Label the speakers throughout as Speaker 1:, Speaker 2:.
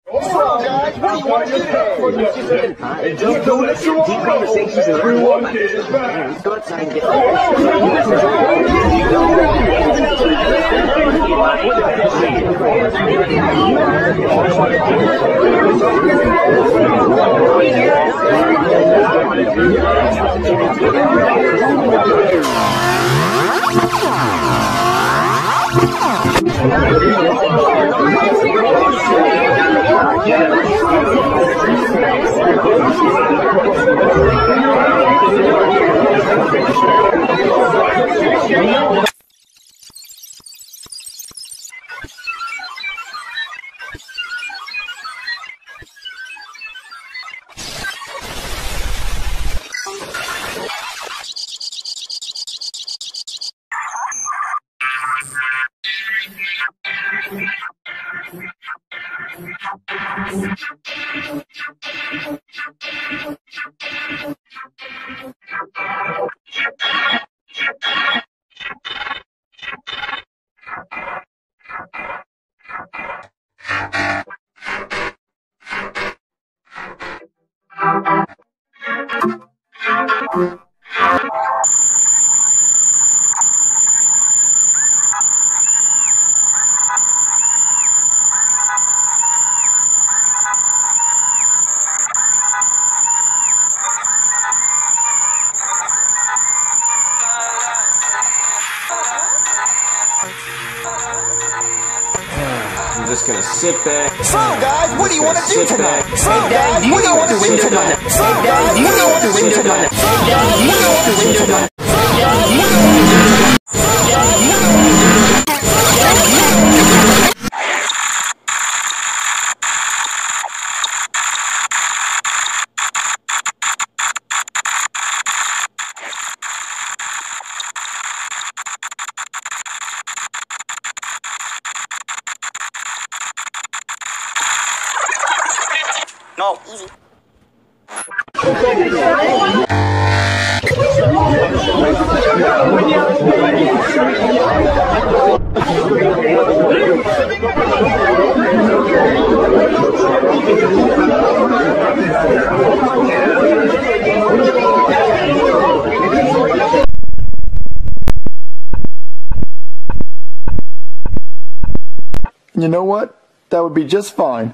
Speaker 1: So, guys, what do you want to do today? And just don't let you deep conversations and everyone is back.
Speaker 2: Let's go outside and get
Speaker 3: I'm just gonna sit back.
Speaker 1: So, guys, what do you want to do tonight? So,
Speaker 2: Hey, Dad,
Speaker 1: guys, what do you want to do tonight? So, guys, what do you want to do tonight? So, guys, what do you want to do tonight? So, guys, what do you want to do tonight?
Speaker 2: No, easy.
Speaker 4: You know what? That would be just fine.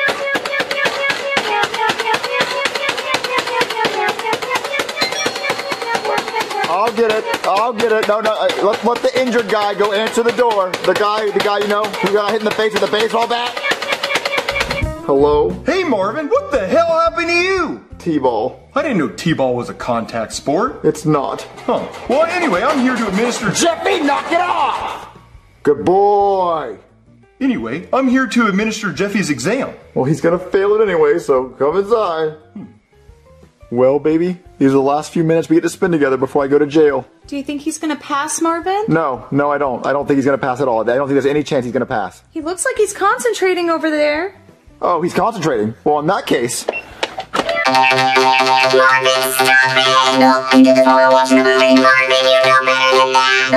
Speaker 4: I'll get it. No, let the injured guy go answer the door. The guy, you know, who got hit in the face with a baseball bat. Hello?
Speaker 5: Hey Marvin, what the hell happened to you?
Speaker 4: T-ball.
Speaker 5: I didn't know T-ball was a contact sport.
Speaker 4: It's not.
Speaker 5: Huh. Well, anyway, I'm here to administer...
Speaker 4: Jeffy, knock it off! Good boy.
Speaker 5: Anyway, I'm here to administer Jeffy's exam.
Speaker 4: Well, he's gonna fail it anyway, so come inside. Well, baby, these are the last few minutes we get to spend together before I go to jail.
Speaker 6: Do you think he's gonna pass, Marvin?
Speaker 4: No, I don't. I don't think he's gonna pass at all. I don't think there's any chance he's gonna pass.
Speaker 6: He looks like he's concentrating over there.
Speaker 4: Oh, he's concentrating. Well, in that case...
Speaker 7: Marvin, stop it! No, you did the phone while watching a movie. Marvin, you know better than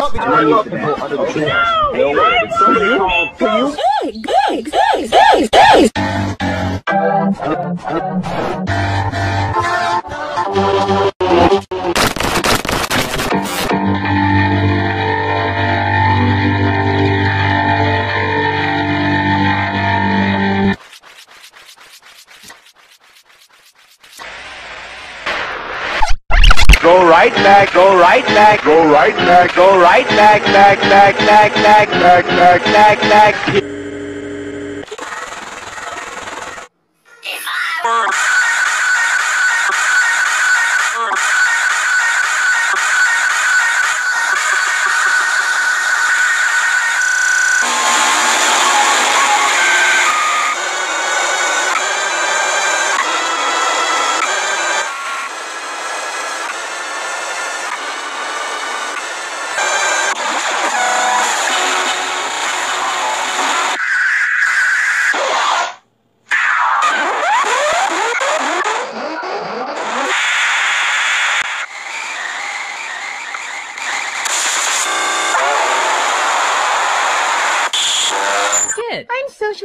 Speaker 8: Go right back, go right back, go right back, go right back, back, back, back, back, back, back, back, back.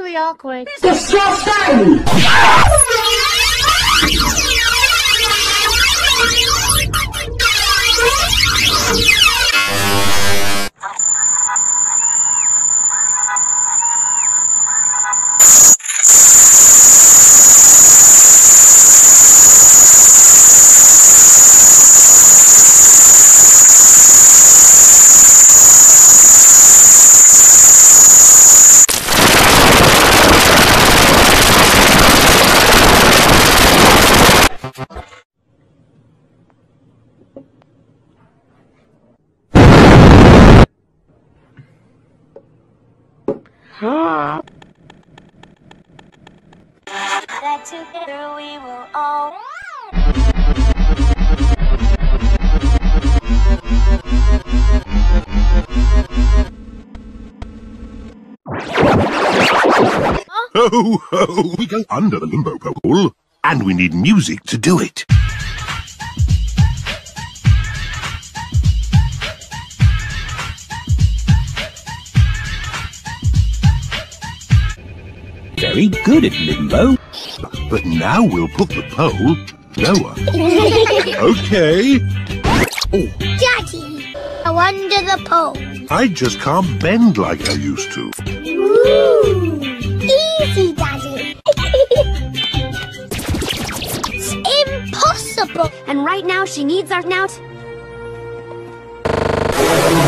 Speaker 9: really awkward.
Speaker 1: Disgusting!
Speaker 7: That together we will all.
Speaker 10: Ho, ho! We go under the limbo pole, and we need music to do it.
Speaker 11: Very good at limbo.
Speaker 10: But now we'll put the pole lower. Okay.
Speaker 7: Daddy, go under the pole.
Speaker 10: I just can't bend like I used to.
Speaker 7: Ooh, easy, Daddy. It's impossible.
Speaker 9: And right now she needs our